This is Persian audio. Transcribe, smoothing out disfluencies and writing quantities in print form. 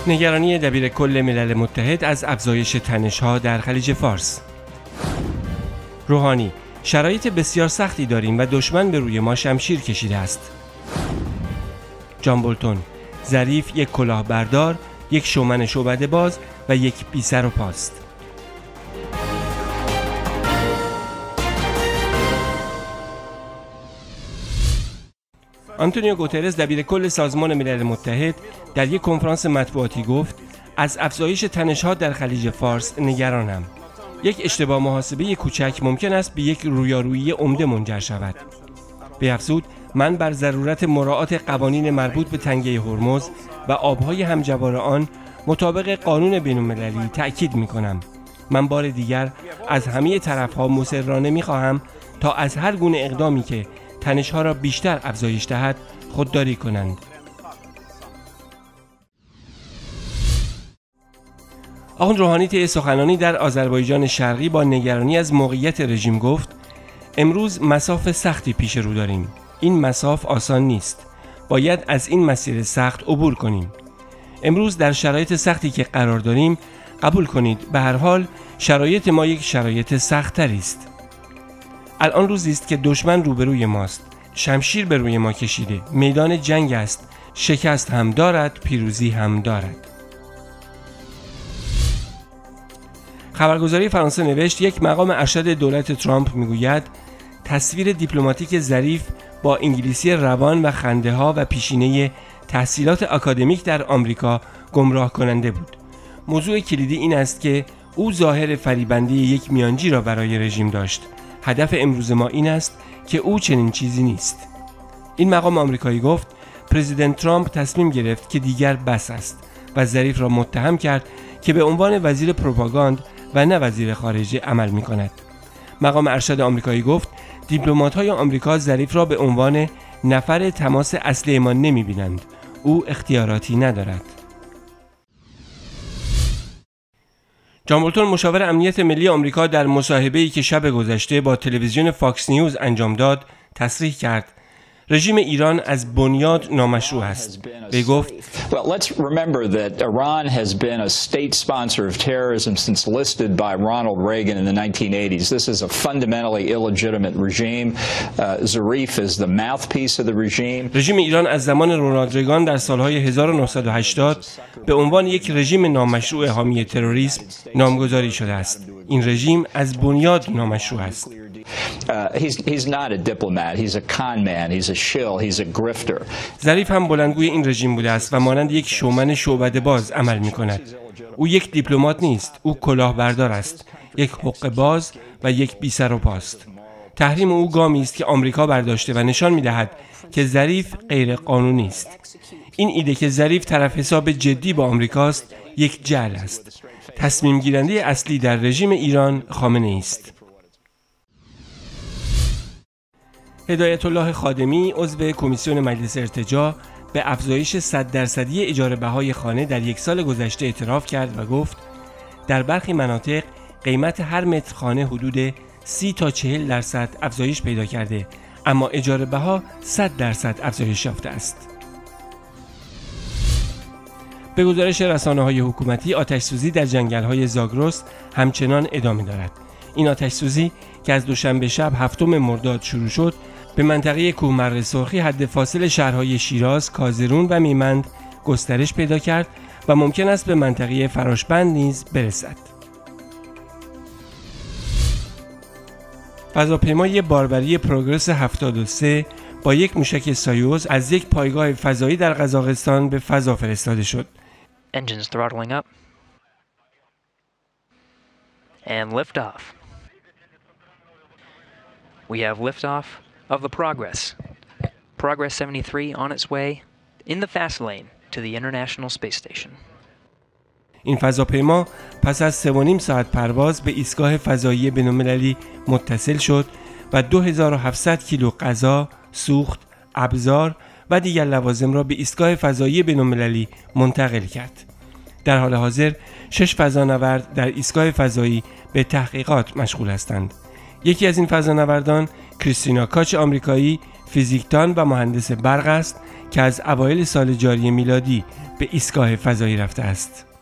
نگرانی دبیرکل ملل متحد از افزایش تنش‌ها در خلیج فارس. روحانی: شرایط بسیار سختی داریم و دشمن به روی ما شمشیر کشیده است. جان بولتون: ظریف یک کلاهبردار، یک شومن شعبده باز و یک بی سر و پاست. آنتونیو گوترز دبیرکل سازمان ملل متحد در یک کنفرانس مطبوعاتی گفت از افزایش تنش‌ها در خلیج فارس نگرانم. یک اشتباه محاسبه کوچک ممکن است به یک رویارویی عمده منجر شود. بی‌افزود من بر ضرورت مراعات قوانین مربوط به تنگه هرمز و آبهای همجوار آن مطابق قانون بین‌المللی تأکید می‌کنم. من بار دیگر از همه طرف‌ها مصرانه می‌خواهم تا از هر گونه اقدامی که تنش‌ها را بیشتر افزایش دهد خودداری کنند. آخوند روحانی طی سخنرانی در آذربایجان شرقی با نگرانی از موقعیت رژیم گفت امروز مساف سختی پیش رو داریم. این مساف آسان نیست. باید از این مسیر سخت عبور کنیم. امروز در شرایط سختی که قرار داریم قبول کنید به هر حال شرایط ما یک شرایط سخت‌تری است. الان روزی است که دشمن روبروی ماست. شمشیر به روی ما کشیده. میدان جنگ است. شکست هم دارد، پیروزی هم دارد. خبرگزاری فرانسه نوشت یک مقام ارشد دولت ترامپ میگوید تصویر دیپلماتیک ظریف با انگلیسی روان و خنده‌ها و پیشینه تحصیلات آکادمیک در آمریکا گمراه کننده بود. موضوع کلیدی این است که او ظاهر فریبنده یک میانجی را برای رژیم داشت. هدف امروز ما این است که او چنین چیزی نیست. این مقام آمریکایی گفت پرزیدنت ترامپ تصمیم گرفت که دیگر بس است و ظریف را متهم کرد که به عنوان وزیر پروپاگاند و نه وزیر خارجه عمل می کند. مقام ارشد آمریکایی گفت دیپلمات‌های آمریکا ظریف را به عنوان نفر تماس اصلی ما نمی بینند. او اختیاراتی ندارد. جان بولتون مشاور امنیت ملی آمریکا در مصاحبه‌ای که شب گذشته با تلویزیون فاکس نیوز انجام داد تصریح کرد رژیم ایران از بنیاد نامشروع است. وی گفت Well, let's remember that Iran has been a state sponsor of terrorism since listed by Ronald Reagan in the 1980s. This is a fundamentally illegitimate regime. Zarif is the mouthpiece of the regime. رژیم ایران از زمان رونالد ریگان در سالهای 1980 به عنوان یک رژیم نامشروع حامی تروریسم نامگذاری شده است. این رژیم از بنیاد نامشروع است. He's not a diplomat. He's a con man. He's a shill. He's a grifter. ظریف هم بلندگوی این رژیم بوده است و مانند یک شومن شعبده باز عمل می کند. او یک دیپلمات نیست. او کلاهبردار است. یک حقه باز و یک بی سر و پاست. تحریم او گامی است که آمریکا برداشته و نشان می دهد که ظریف غیر قانونی است. این ایده که ظریف طرف حساب جدی با آمریکاست یک جعل است. تصمیم گیرنده اصلی در رژیم ایران خامنه‌ای است. هدایت الله خادمی عضو کمیسیون مجلس ارتجاع به افزایش 100% اجاره بهای خانه در یک سال گذشته اعتراف کرد و گفت در برخی مناطق قیمت هر متر خانه حدود 30 تا 40% افزایش پیدا کرده اما اجاره بها 100% افزایش یافته است. به گزارش رسانه‌های حکومتی آتش‌سوزی در جنگل‌های زاگرس همچنان ادامه دارد. این آتش‌سوزی که از دوشنبه شب 7 مرداد شروع شد به منطقه کوهمر سرخی حد فاصل شهرهای شیراز، کازرون و میمند گسترش پیدا کرد و ممکن است به منطقه فراشبند نیز برسد. فضاپیمای باربری پروگرس 73 با یک موشک سایوز از یک پایگاه فضایی در قزاقستان به فضا فرستاده شد. Engines throttling up. And lift off. We have liftoff of the Progress. Progress 73 on its way in the fast lane to the International Space Station. این فضاپیما پس از 3.5 ساعت پرواز به ایستگاه فضایی بین‌المللی متصل شد و 2700 کیلو غذا، سوخت، ابزار و دیگر لوازم را به ایستگاه فضایی بین‌المللی منتقل کرد. در حال حاضر 6 فضانورد در ایستگاه فضایی به تحقیقات مشغول هستند. یکی از این فضانوردان کریستینا کاچ آمریکایی فیزیکدان و مهندس برق است که از اوایل سال جاری میلادی به ایستگاه فضایی رفته است.